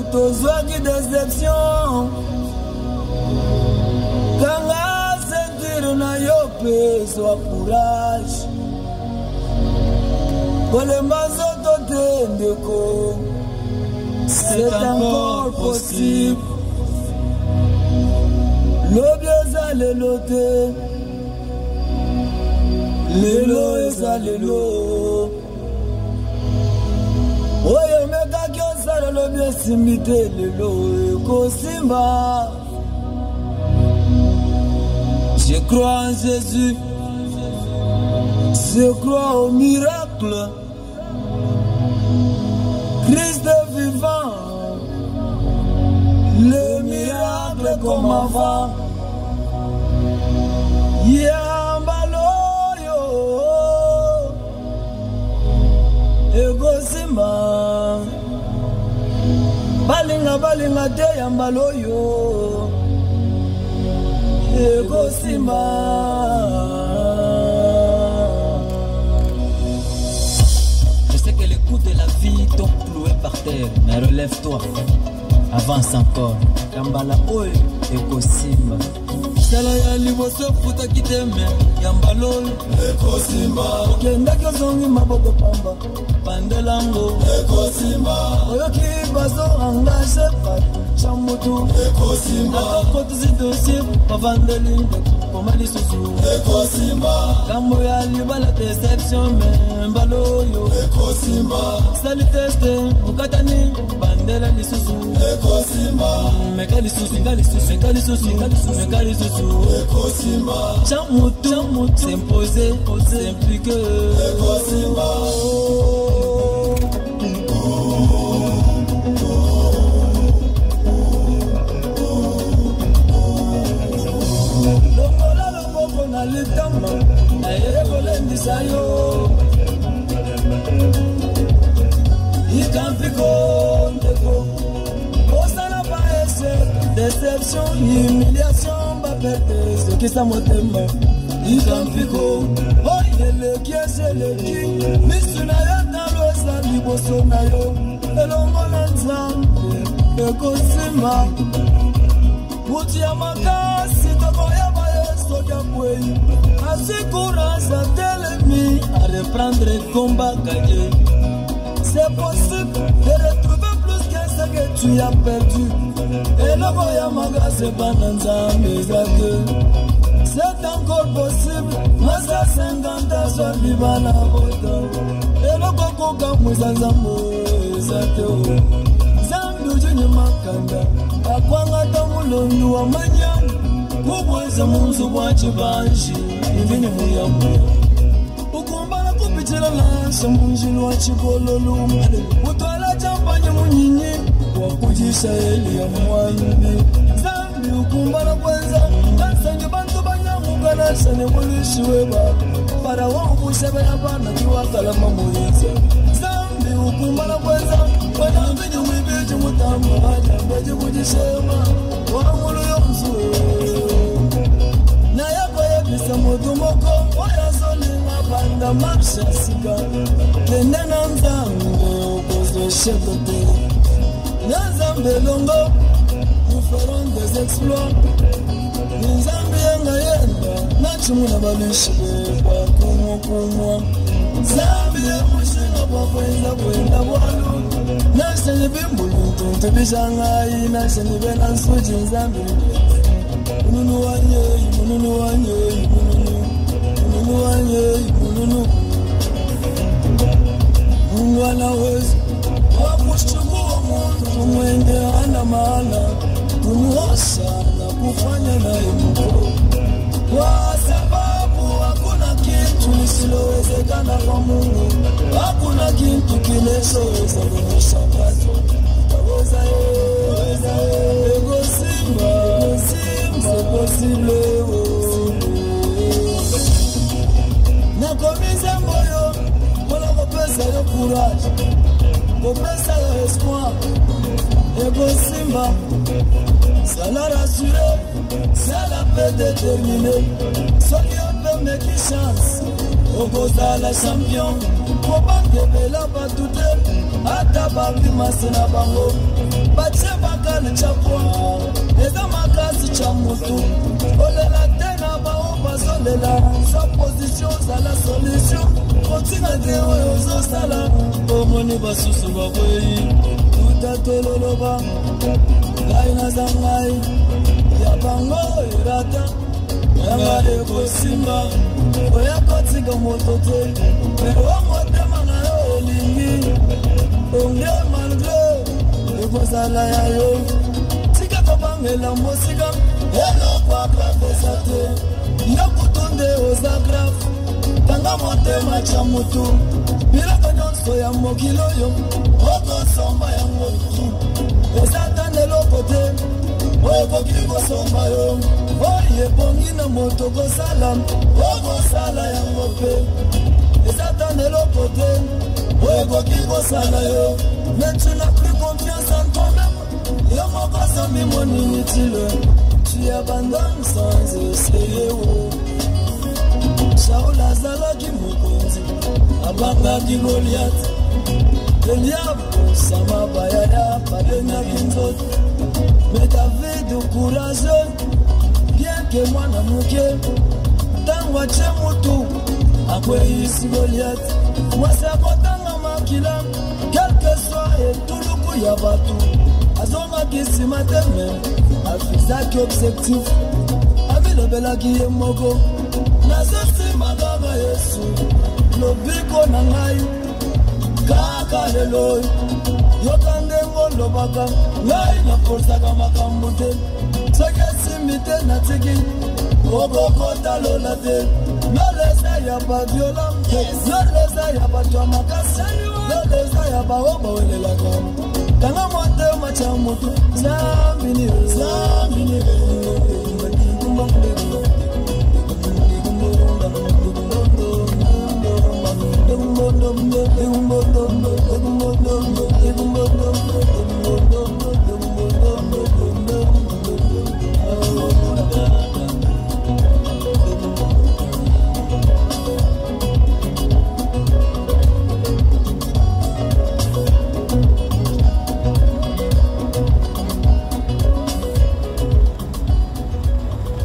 tozwaki déception kanga sentir na yo pe zwa courage kolemba nzoto te ndeko c'est encore possible lobi eza lelo te lelo eza lelo oyo mekaki osala lobi esimbi te lelo ekosimba. Je crois en Jésus, je crois au miracle. Christ est vivant, le miracle comme avant. Yambaloyo, Egosima, balinga balinga te yambaloyo. Je sais que les coups de la vie t'ont cloué par terre, mais relève-toi, avance encore. Kambala oe ekosimba. Sala ya liboso futa kiteme yambaloyo ekosimba. Kenda kozongi maboko pamba pandelango ekosimba. Oyoki bazo engagé par chamutu ekosimba. Kotuzi dossier pavandeli komali susu ekosimba. Kambo ya libala déception me mbaloyo ekosimba. Sali teste ukatani bandela lisusu ekosimba. Mekali susu ngali susu ngali susu ngali susu ngali susu ekosimba. Chamutu s'imposer s'impliquer ekosimba. Litama na yekolendisa yo ikampiko ndeko osala pa échec déception humiliation bapete sokisa motema ikampiko oyeleki eseleki misu na yo talo eza liboso na yo elongo na nzambe ekosimba buti ya makasi tokoyeba assurance à Telemi à reprendre le combat gagné. C'est possible de retrouver plus que ce que tu as perdu. Et le Boyamaga c'est Bananza Mezake. C'est encore possible. Masa 50 ans sur Libana Bota. Et le Boko Kamuzazambo Ezake. Zambu Juni Makanda. Akwanga Tamulundu wa Manyang. Kubweza munzu bwachibanji ibini muyamu ukumbala kupitila lansa munjilo wa chikololu utwala champanye munyinyi wakujisha eli ya mwani zambi ukumbala kwenza kansange bantu banyamuka nasane mulishi weba para wangu sebe ya bana kiwakala mamuliza zambi ukumbala kwenza wana mbinyo mwibeji mutamu hajambeji kujishema wangulu yomzuwe na yako yebisa mutu moko oya zolinga banda marsha sika kende na nzambe okozo shekote na nzambe longo nous ferons des exploits nzambe yenga yenda na chimu na balishi bakumwa nzambe yemushinga bwakwenza kwenda bwalu na shenye bimbulu tuntubishangai na shenye bena nsuji nzambe mununu wanye mununu wanye mununu wanye mununu mwana wezu wakushukua muntu mwende ana maana kumuosha na kufanya naye mko kwa sababu hakuna kitu kisilowezekana kwa Mungu, hakuna kitu kinachoweza kumshangaza. Taweza ego simba c'est possible. Na komisa moyo pour kopesa le courage, kopesa l'espoir. Ego simba ça l'a rassuré, ça l'a fait déterminer. Soki on peut mettre chance, Ogoza la champion, Koba Kebela Batute, ata babimasi na bango batie bakale chapwa eza makasi cha mutu olela te na bao bazolela sa position zala solution kotinga te oyo ozosala omoni basusu bakwei tutatololoba ngai naza ngai ya bango irata yanga ekosimba oya kotika moto te mewa motema na yo elingi onge malgré ekozala ya yo tika kobangela mosika eloko akapesa te yokutu nde oza grave tanga motema cha mutu biloko nyonso ya mokili oyo okosomba yango eza tana eloko te oyo ekoki kosomba yo oyo ebongi na moto kosala okosala yango mpe eza tana eloko te oyo ekoki kosala yo mais tu n'as plus confiance en toi-même yo moko sombi mon inutile tu abandonnes sans essayer Saul azalaki mokonzi abangaki Goliath Eliabu sama bayaya babengaki nzoto mais David courageux bien que mwana moke ntango atie mutu akweyisi Goliath mwasi akotanga makila quelque soit etuluku ya bato azongaki nsima te me afizaki objectif abilobelaki ye moko nazosimba kaka Yesu lobiko na ngai kaka lelo yoka ndenge olobaka ngai naposaka makambo te soki esimbi te natiki okokota lola te loleza ya baviolente loleza ya bato ya makasi loleza ya bao bawelelaka tanga motema cha motu zambini